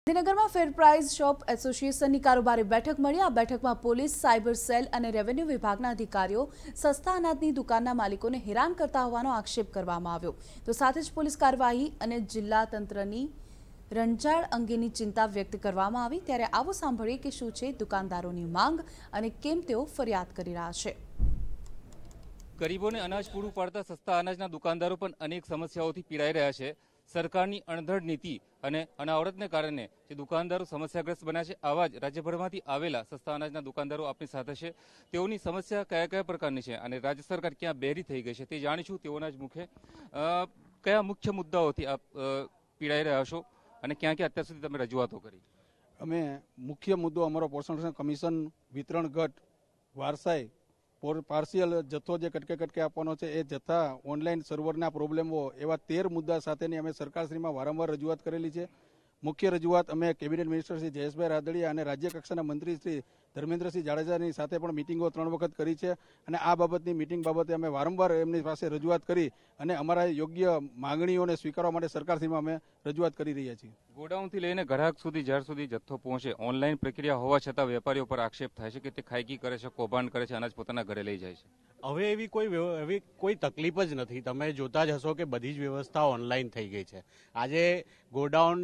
ગાંધીનગરમાં ફેર price shop એસોસિએશનની કારોબારી બેઠક મળી। આ બેઠકમાં પોલીસ, સાયબર સેલ અને રેવન્યુ વિભાગના અધિકારીઓ સસ્તા અનાજની દુકાનના માલિકોને હેરાન કરતા હોવાનો આક્ષેપ કરવામાં આવ્યો। તો સાથે જ પોલીસ કાર્યવાહી અને જિલ્લા તંત્રની રણજાડ અંગેની ચિંતા વ્યક્ત કરવામાં આવી। ત્યારે આવો સાંભળીએ કે શું છે દુકાનદારોની માંગ અને કેમ તેઓ ફરિયાદ કરી રહ્યા છે। ગરીબોને અનાજ પૂરું પાડતા સસ્તા અનાજના દુકાનદારો પણ અનેક સમસ્યાઓથી પીડાઈ રહ્યા છે। સરકારની અણધડ નીતિ અને અનાવરતને કારણે જે દુકાનદારો સમસ્યાગ્રસ્ત બન્યા છે, આવા જ રાજ્યભરમાંથી આવેલા સસ્તા અનાજના દુકાનદારો આપણી સાથે છે। તેઓની સમસ્યા કયા કયા પ્રકારની છે અને રાજ્ય સરકાર ક્યાં બેરી થઈ ગઈ છે તે જાણીશું। તેઓના જ મુખે કયા મુખ્ય મુદ્દાઓથી આપ પીડાઈ રહ્યા છો અને ક્યાં ક્યાં અત્યાર સુધી તમે રજૂઆતો કરી? અમે મુખ્ય મુદ્દો અમારો પોષણ કમિશન વિતરણ ઘટ વારસાઈ પાર્શિયલ જથ્થો જે કટકે આપવાનો છે એ જથ્થા ઓનલાઈન સર્વરના પ્રોબ્લેમો એવા 13 મુદ્દા સાથેની અમે સરકારશ્રીમાં વારંવાર રજૂઆત કરેલી છે। મુખ્ય રજૂઆત અમે કેબિનેટ મિનિસ્ટર શ્રી જયેશભાઈ રાદડિયા અને રાજ્ય કક્ષાના મંત્રી શ્રી ધર્મેન્દ્રસિંહ જાડેજાની સાથે પણ મિટિંગો 3 વખત કરી છે અને આ બાબતની મિટિંગ બાબતે અમે વારંવાર એમની પાસે રજૂઆત કરી અને અમારા યોગ્ય માંગણીઓને સ્વીકારવા માટે સરકારશ્રીમાં અમે રજૂઆત કરી રહ્યા છીએ। ગોડાઉનથી લઈને ગ્રાહક સુધી જ્યાર સુધી જથ્થો પહોંચે, ઓનલાઈન પ્રક્રિયા હોવા છતાં વેપારીઓ પર આક્ષેપ થાય છે કે તે ખાયકી કરે છે, કૌભાંડ કરે છે, અનાજ પોતાના ઘરે લઈ જાય છે। હવે એવી કોઈ તકલીફ જ નથી। તમે જોતા જ હશો કે બધી જ વ્યવસ્થા ઓનલાઈન થઈ ગઈ છે। આજે ગોડાઉન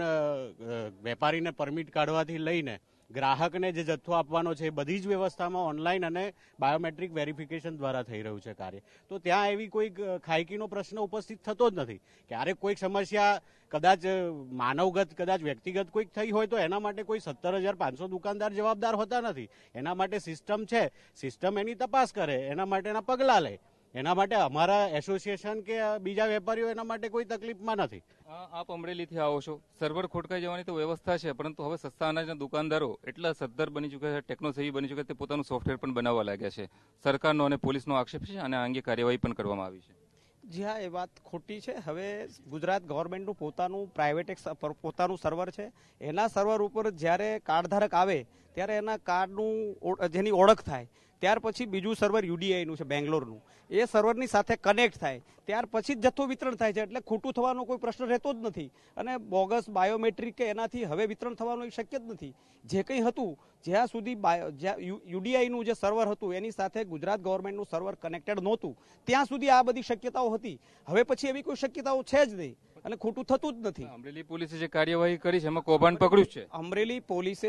વેપારીને પરમિટ કાઢવાથી લઈને ગ્રાહકને જે જથ્થો આપવાનો છે એ બધી જ વ્યવસ્થામાં ઓનલાઈન અને બાયોમેટ્રિક વેરિફિકેશન દ્વારા થઈ રહ્યું છે કાર્ય। તો ત્યાં એવી કોઈ ખાયકીનો પ્રશ્ન ઉપસ્થિત થતો જ નથી। ક્યારેક કોઈક સમસ્યા કદાચ માનવગત કદાચ વ્યક્તિગત કોઈક થઈ હોય તો એના માટે કોઈ 17,500 દુકાનદાર જવાબદાર હોતા નથી। એના માટે સિસ્ટમ છે, સિસ્ટમ એની તપાસ કરે, એના માટેના પગલાં લે। એના માટે અમારા એસોસિએશન કે બીજા વેપારીઓ એના માટે કોઈ તકલીફમાં નથી। આપ અમરેલીથી આવો છો, સર્વર ખોટકાઈ જવાની તો વ્યવસ્થા છે, પરંતુ હવે સસ્તા અનાજના દુકાનદારો એટલા સદ્ધર બની ચૂક્યા છે, ટેકનોસેવી બની ચૂક્યા છે, તે પોતાનું સોફ્ટવેર પણ બનાવવા લાગ્યા છે। સરકારનો અને પોલીસનો આક્ષેપ છે અને આ અંગે કાર્યવાહી પણ કરવામાં આવી છે। જી હા, એ વાત ખોટી છે। હવે ગુજરાત ગવર્મેન્ટનું પોતાનું પ્રાઇવેટ પોતાનું સર્વર છે। એના સર્વર ઉપર જ્યારે કાર્ડ ધારક આવે ત્યારે એના કાર્ડનું જેની ઓળખ થાય ત્યાર પછી બીજું સર્વર યુડીઆઈનું છે બેંગ્લોરનું, એ સર્વરની સાથે કનેક્ટ થાય ત્યાર પછી જ જથ્થો વિતરણ થાય છે। એટલે ખોટું થવાનો કોઈ પ્રશ્ન રહેતો જ નથી અને બોગસ બાયોમેટ્રિક કે એનાથી હવે વિતરણ થવાનું શક્ય જ નથી। જે કંઈ હતું જ્યાં સુધી યુડીઆઈનું જે સર્વર હતું એની સાથે ગુજરાત ગવર્મેન્ટનું સર્વર કનેક્ટેડ નહોતું ત્યાં સુધી આ બધી શક્યતાઓ હતી। હવે પછી એવી કોઈ શક્યતાઓ છે જ નહીં અને ખોટું થતું જ નથી। અમરેલી પોલીસે જે કાર્યવાહી કરી છે એમાં કૌભાંડ પકડ્યું છે। અમરેલી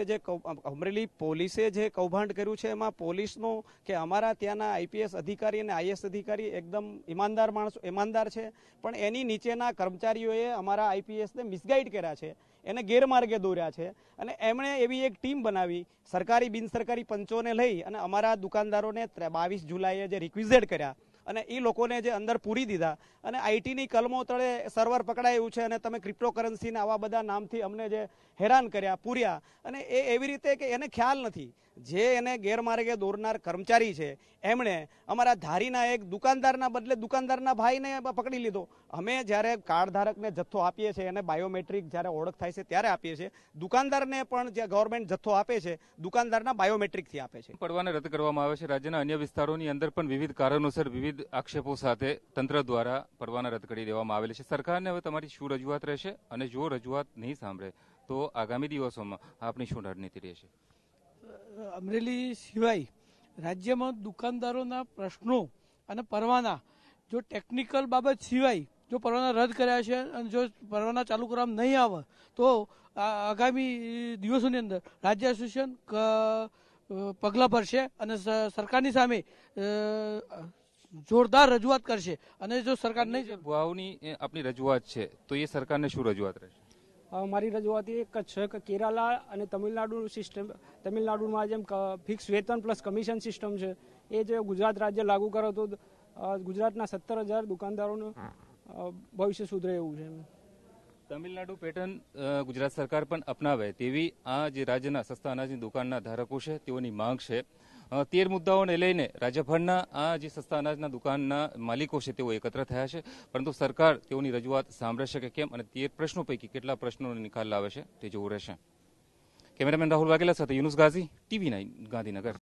પોલીસે જે કૌભાંડ કર્યું છે એમાં પોલીસનો કે અમારા ત્યાંના આઈપીએસ અધિકારી અને આઈએસ અધિકારી એકદમ ઈમાનદાર છે, પણ એની નીચેના કર્મચારીઓએ અમારા આઈપીએસને મિસગાઈડ કર્યા છે, એને ગેરમાર્ગે દોર્યા છે અને એમણે એવી એક ટીમ બનાવી સરકારી બિનસરકારી પંચોને લઈ અને અમારા દુકાનદારોને 22 જુલાઈએ જે રિક્વિઝિટ કર્યા અને એ લોકોને જે અંદર પૂરી દીધા અને આઈટીની કલમો તળે સર્વર પકડાયું છે અને તમે ક્રિપ્ટોકરન્સીના આવા બધા નામથી અમને જે હેરાન કર્યા પૂર્યા અને એ એવી રીતે કે એને ખ્યાલ નથી। જે એને ગેરમાર્ગે દોરનાર કર્મચારી છે એમણે અમારા ધારીના એક દુકાનદારના બદલે દુકાનદારના ભાઈને પકડી લીધો। અમે જ્યારે કાર્ડ ધારકને જથ્થો આપીએ છીએ અને બાયોમેટ્રિક જ્યારે ઓળખ થાય છે ત્યારે આપીએ છીએ, દુકાનદારને પણ જે ગવર્મેન્ટ જથ્થો આપે છે દુકાનદારના બાયોમેટ્રિકથી આપે છે। પરવાને રદ કરવામાં આવે છે। રાજ્યના અન્ય વિસ્તારોની અંદર પણ વિવિધ કારણોસર વિવિધ આક્ષેપો સાથે તંત્ર દ્વારા પરવાના રદ કરી દેવામાં આવેલી છે। સરકારને હવે તમારી શું રજૂઆત રહેશે અને જો રજૂઆત નહીં સાંભળે તો આગામી દિવસોમાં આપની શું રણનીતિ રહેશે? અમરેલી સિવાય રાજ્યમાં દુકાનદારોના પ્રશ્નો અને પરવાના જો ટેકનિકલ બાબત સિવાય જો પરવાના રદ કર્યા છે અને જો પરવાના ચાલુ કરવામાં નહીં આવે તો આગામી દિવસોની અંદર રાજ્ય એસોસિએશન પગલાં ભરશે અને સરકારની સામે જોરદાર રજૂઆત કરશે અને જો સરકાર નહીં ભાવની આપની રજૂઆત છે તો એ સરકારને શું રજૂઆત રહેશે? મારી રજૂઆત એક જ છે કે કેરાલા અને તમિલનાડુમાં જેમ ફિક્સ વેતન પ્લસ કમિશન સિસ્ટમ છે એ જે ગુજરાત રાજ્ય લાગુ કરે તો ગુજરાતના 17,000 દુકાનદારોનું ભવિષ્ય સુધરે એવું છે। તમિલનાડુ પેટર્ન ગુજરાત સરકાર પણ અપનાવે તેવી આ જે રાજ્યના સસ્તા અનાજની દુકાનના ધારકો છે તેઓની માંગ છે। 13 મુદ્દાઓને લઈને રાજ્યભરના આ જે સસ્તા અનાજના દુકાનના માલિકો છે તેઓ એકત્ર થયા છે, પરંતુ સરકાર તેઓની રજૂઆત સાંભળે છે કે કેમ અને 13 પ્રશ્નો પૈકી કેટલા પ્રશ્નોનો નિકાલ લાવે છે તે જોવું રહેશે। કેમેરામેન રાહુલ વાઘેલા સાથે યુનુસ ગાઝી, TV9 ગાંધીનગર।